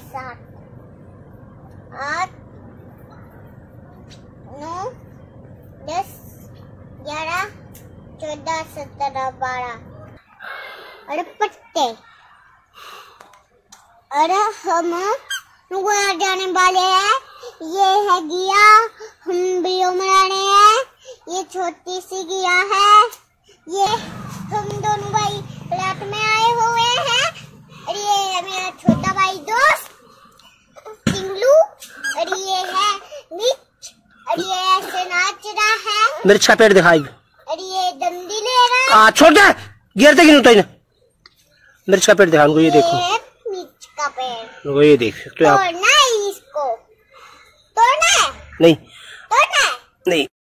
7 8 9 10 11 14 17 12 और पत्ते। और हम जाने वाले हैं। ये है गिया, हम वीडियो बना रहे हैं। ये छोटी सी गिया है। ये हम दोनों भाई रात में आए हुए हैं। और ये है मेरा छोटा भाई दोस्त टिंगलू। और ये है मिर्च। और ये ऐसे नाच रहा है। मिर्च का पेड़ दिखाई। और ये डंडी ले रहा है। छोटा गिरते कि नहीं मिर्च का पेड़ दिखा उनको। ये देखो मिर्च का पेड़। वो ये देख सकते हो आप। तोड़ना है इसको। तोड़ना है नहीं तोड़ना है नहीं।